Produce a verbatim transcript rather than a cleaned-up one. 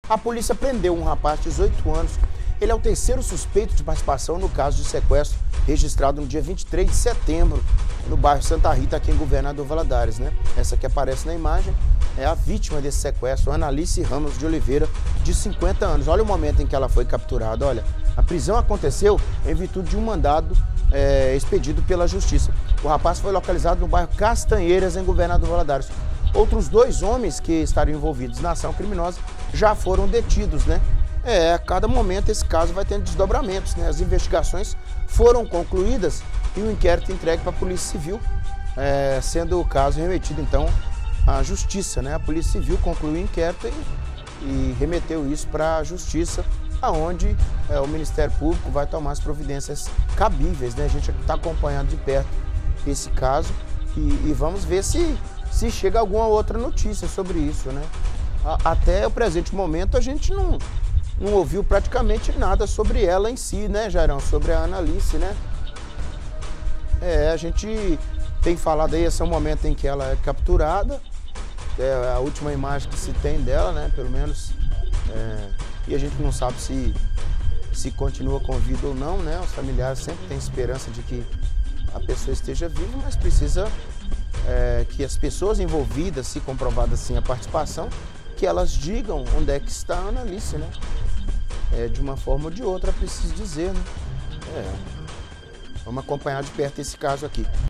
A polícia prendeu um rapaz de dezoito anos. Ele é o terceiro suspeito de participação no caso de sequestro registrado no dia vinte e três de setembro, no bairro Santa Rita, aqui em Governador Valadares, né? Essa que aparece na imagem é a vítima desse sequestro, Analice Ramos de Oliveira, de cinquenta anos. Olha o momento em que ela foi capturada, olha. A prisão aconteceu em virtude de um mandado é, expedido pela Justiça. O rapaz foi localizado no bairro Castanheiras, em Governador Valadares. Outros dois homens que estariam envolvidos na ação criminosa já foram detidos, né? É, a cada momento esse caso vai tendo desdobramentos, né? As investigações foram concluídas e o inquérito entregue para a Polícia Civil, é, sendo o caso remetido então à Justiça, né? A Polícia Civil concluiu o inquérito e, e remeteu isso para a Justiça, aonde é, o Ministério Público vai tomar as providências cabíveis, né? A gente está acompanhando de perto esse caso e, e vamos ver se, se chega alguma outra notícia sobre isso, né? A, até o presente momento a gente não... não ouviu praticamente nada sobre ela em si, né, Jairão? Sobre a Analice, né? É, a gente tem falado aí, esse é o momento em que ela é capturada, é a última imagem que se tem dela, né, pelo menos, é, e a gente não sabe se, se continua com vida ou não, né? Os familiares sempre têm esperança de que a pessoa esteja viva, mas precisa é, que as pessoas envolvidas, se comprovada assim a participação, que elas digam onde é que está a Analice, né? É, de uma forma ou de outra, preciso dizer, né? É. Vamos acompanhar de perto esse caso aqui.